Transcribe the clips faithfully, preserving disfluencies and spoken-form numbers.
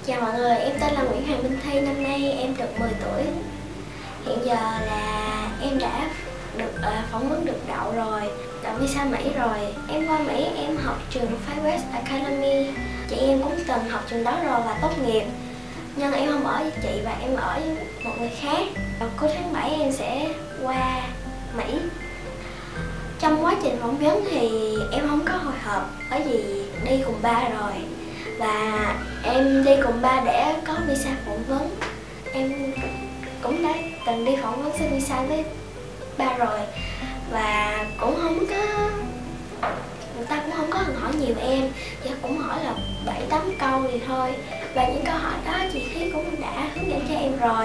Chào mọi người, em tên là Nguyễn Hoàng Minh Thi, năm nay em được mười tuổi. Hiện giờ là em đã được uh, phỏng vấn được đậu rồi, đậu visa Mỹ rồi. Em qua Mỹ em học trường Far West Academy. Chị em cũng từng học trường đó rồi và tốt nghiệp. Nhưng em không ở với chị và em ở với một người khác. Vào cuối tháng bảy em sẽ qua Mỹ. Trong quá trình phỏng vấn thì em không có hồi hộp bởi vì đi cùng ba rồi. Và em đi cùng ba để có visa phỏng vấn. Em cũng đã từng đi phỏng vấn xin visa với ba rồi. Và cũng không có, người ta cũng không có hỏi nhiều em, chỉ cũng hỏi là bảy tám câu thì thôi. Và những câu hỏi đó chị Thí cũng đã hướng dẫn cho em rồi.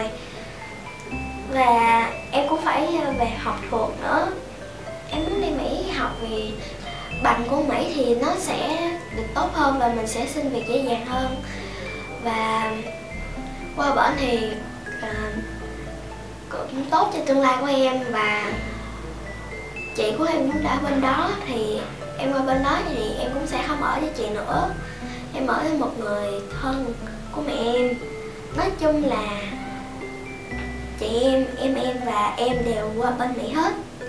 Và em cũng phải về học thuộc nữa. Em muốn đi Mỹ học vì bằng của Mỹ thì nó sẽ được tốt hơn và mình sẽ xin việc dễ dàng hơn. Và qua bển thì uh, cũng tốt cho tương lai của em. Và chị của em cũng đã bên đó thì em qua bên đó thì em cũng sẽ không ở với chị nữa. Em ở với một người thân của mẹ em. Nói chung là chị em, em em và em đều qua bên Mỹ hết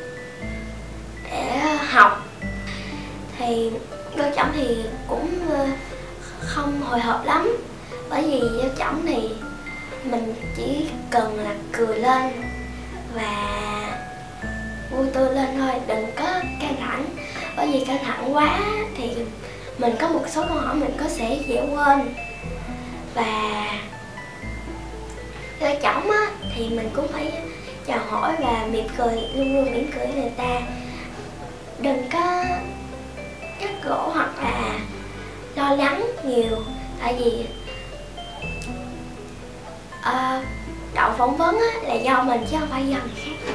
để học. Thì vô chổng thì cũng không hồi hộp lắm, bởi vì vô chổng thì mình chỉ cần là cười lên và vui tươi lên thôi, đừng có căng thẳng. Bởi vì căng thẳng quá thì mình có một số câu hỏi mình có sẽ dễ quên. Và vô chổng á thì mình cũng phải chào hỏi và mỉm cười, luôn luôn mỉm cười người ta. Đừng có cắt gỗ hoặc là lo lắng nhiều, tại vì uh, đậu phỏng vấn á, là do mình chứ không phải do người khác.